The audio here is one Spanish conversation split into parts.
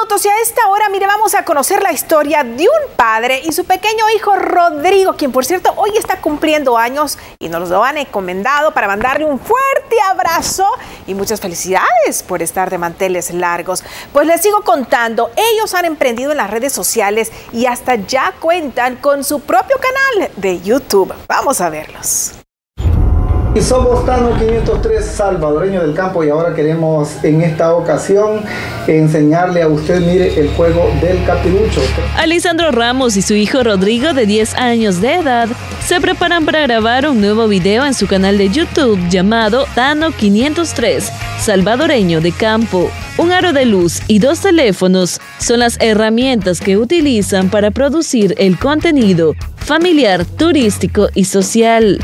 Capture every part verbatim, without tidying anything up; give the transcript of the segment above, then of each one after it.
minutos y a esta hora, mire, vamos a conocer la historia de un padre y su pequeño hijo Rodrigo, quien por cierto hoy está cumpliendo años y nos lo han encomendado para mandarle un fuerte abrazo y muchas felicidades por estar de manteles largos. Pues les sigo contando, ellos han emprendido en las redes sociales y hasta ya cuentan con su propio canal de YouTube. Vamos a verlos. Y somos Tano quinientos tres, salvadoreño del campo, y ahora queremos en esta ocasión enseñarle a usted, mire, el juego del capirucho. Alessandro Ramos y su hijo Rodrigo, de diez años de edad, se preparan para grabar un nuevo video en su canal de YouTube llamado Tano quinientos tres, salvadoreño de campo. Un aro de luz y dos teléfonos son las herramientas que utilizan para producir el contenido familiar, turístico y social.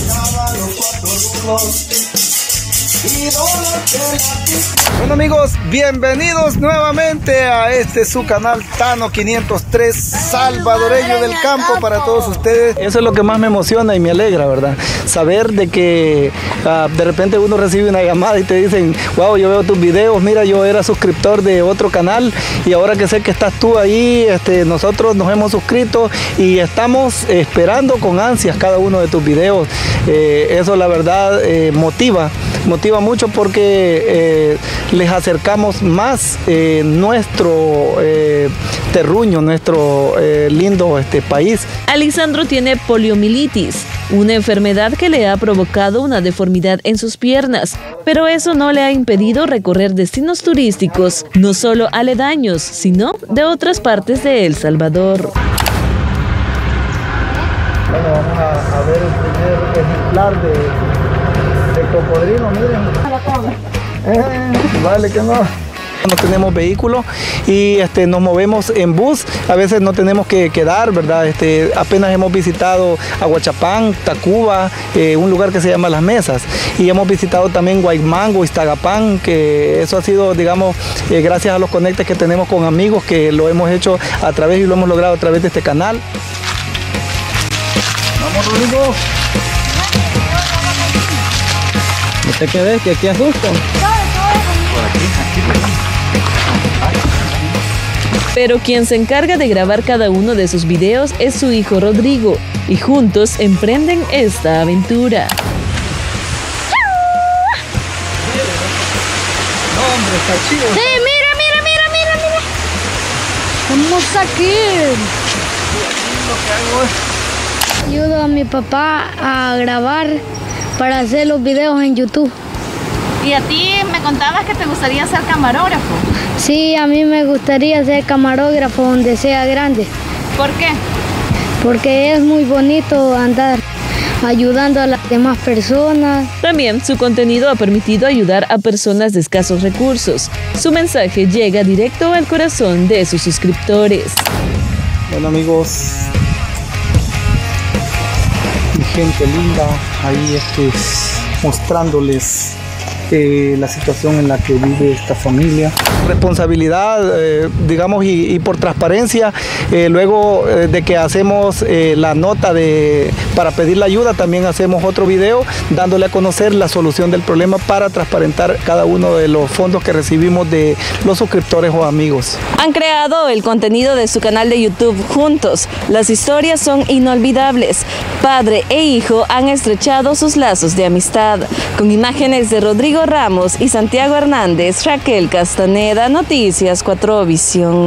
Bueno amigos, bienvenidos nuevamente a este su canal Tano quinientos tres, salvadoreño del campo, para todos ustedes. Eso es lo que más me emociona y me alegra, ¿verdad? Saber de que uh, de repente uno recibe una llamada y te dicen: wow, yo veo tus videos, mira, yo era suscriptor de otro canal y ahora que sé que estás tú ahí, este, nosotros nos hemos suscrito y estamos esperando con ansias cada uno de tus videos. Eh, eso la verdad eh, motiva, motiva mucho porque eh, les acercamos más eh, nuestro eh, terruño, nuestro eh, lindo este, país. Alessandro tiene poliomielitis, una enfermedad que le ha provocado una deformidad en sus piernas, pero eso no le ha impedido recorrer destinos turísticos, no solo aledaños, sino de otras partes de El Salvador. Bueno, vamos a, a ver el primer ejemplar de, de cocodrilo, miren. Eh, vale que no. No tenemos vehículo y este, nos movemos en bus, a veces no tenemos que quedar, ¿verdad? Este, apenas hemos visitado Aguachapán, Tacuba, eh, un lugar que se llama Las Mesas, y hemos visitado también Guaymango, Iztagapán, que eso ha sido, digamos, eh, gracias a los conectes que tenemos con amigos, que lo hemos hecho a través y lo hemos logrado a través de este canal. Vamos, Rodrigo. No te quedes, que aquí asusto. Pero quien se encarga de grabar cada uno de sus videos es su hijo Rodrigo, y juntos emprenden esta aventura. No, hombre, está chido. Sí, mira, mira, mira, mira, mira. Vamos aquí. Ayudo a mi papá a grabar para hacer los videos en YouTube. Y a ti me contabas que te gustaría ser camarógrafo. Sí, a mí me gustaría ser camarógrafo donde sea grande. ¿Por qué? Porque es muy bonito andar ayudando a las demás personas. También su contenido ha permitido ayudar a personas de escasos recursos. Su mensaje llega directo al corazón de sus suscriptores. Bueno amigos, mi gente linda, ahí este, mostrándoles Eh, la situación en la que vive esta familia. Responsabilidad, eh, digamos, y, y por transparencia, eh, luego eh, de que hacemos eh, la nota de, para pedir la ayuda, también hacemos otro video dándole a conocer la solución del problema para transparentar cada uno de los fondos que recibimos de los suscriptores o amigos. Han creado el contenido de su canal de YouTube juntos. Las historias son inolvidables. Padre e hijo han estrechado sus lazos de amistad. Con imágenes de Rodrigo Ramos y Santiago Hernández, Raquel Castaneda, Noticias cuatro Visión.